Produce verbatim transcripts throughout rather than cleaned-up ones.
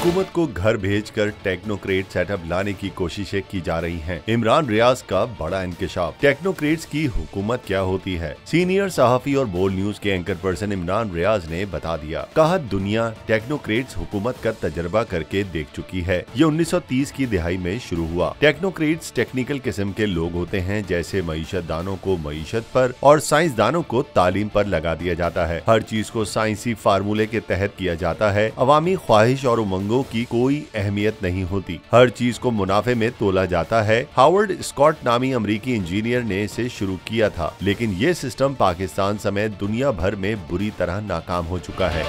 हुकूमत को घर भेजकर टेक्नोक्रेट सेटअप लाने की कोशिशें की जा रही हैं। इमरान रियाज का बड़ा इंकशाफ। टेक्नोक्रेट्स की हुकूमत क्या होती है? सीनियर सहाफी और बोल न्यूज के एंकर पर्सन इमरान रियाज ने बता दिया। कहा, दुनिया टेक्नोक्रेट्स हुकूमत का तजर्बा करके देख चुकी है। ये उन्नीस सौ तीस की दिहाई में शुरू हुआ। टेक्नोक्रेट्स टेक्निकल किस्म के लोग होते हैं, जैसे मईशत दानों को मईशत पर और साइंसदानों को तालीम पर लगा दिया जाता है। हर चीज को साइंसी फार्मूले के तहत किया जाता है। अवामी ख्वाहिश और उमंगों की कोई अहमियत नहीं होती। हर चीज को मुनाफे में तोला जाता है। हावर्ड स्कॉट नामी अमरीकी इंजीनियर ने इसे शुरू किया था, लेकिन ये सिस्टम पाकिस्तान समेत दुनिया भर में बुरी तरह नाकाम हो चुका है।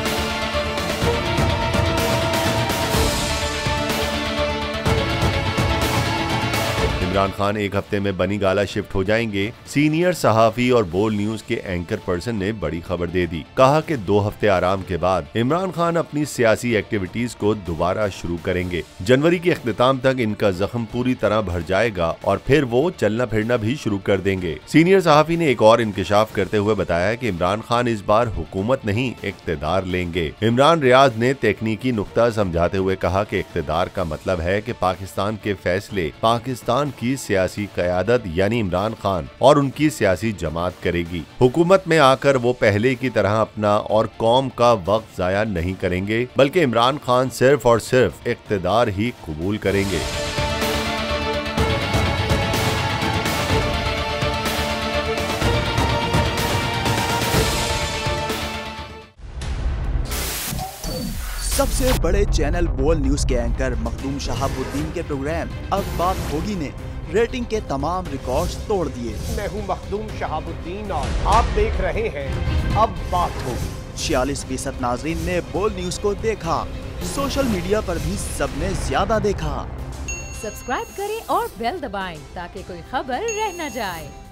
इमरान खान एक हफ्ते में बनी गाला शिफ्ट हो जाएंगे। सीनियर सहाफी और बोल न्यूज के एंकर पर्सन ने बड़ी खबर दे दी। कहा कि दो हफ्ते आराम के बाद इमरान खान अपनी सियासी एक्टिविटीज को दोबारा शुरू करेंगे। जनवरी के इख्तिताम तक इनका जख्म पूरी तरह भर जाएगा और फिर वो चलना फिरना भी शुरू कर देंगे। सीनियर सहाफी ने एक और इंकशाफ करते हुए बताया कि इमरान खान इस बार हुकूमत नहीं, इख्तिदार लेंगे। इमरान रियाज ने तकनीकी नुक्ता समझाते हुए कहा कि इख्तिदार का मतलब है कि पाकिस्तान के फैसले पाकिस्तान की सियासी क़यादत यानी इमरान खान और उनकी सियासी जमात करेगी। हुकूमत में आकर वो पहले की तरह अपना और कौम का वक्त जाया नहीं करेंगे, बल्कि इमरान खान सिर्फ और सिर्फ इख्तिदार ही कबूल करेंगे। सबसे बड़े चैनल बोल न्यूज के एंकर मखदूम शहाबुद्दीन के प्रोग्राम अब बात होगी ने रेटिंग के तमाम रिकॉर्ड्स तोड़ दिए। मैं हूं मखदूम शहाबुद्दीन और आप देख रहे हैं अब बात होगी। छियालीस फीसद नाजरीन ने बोल न्यूज को देखा। सोशल मीडिया पर भी सबने ज्यादा देखा। सब्सक्राइब करें और बेल दबाएं ताकि कोई खबर रह न जाए।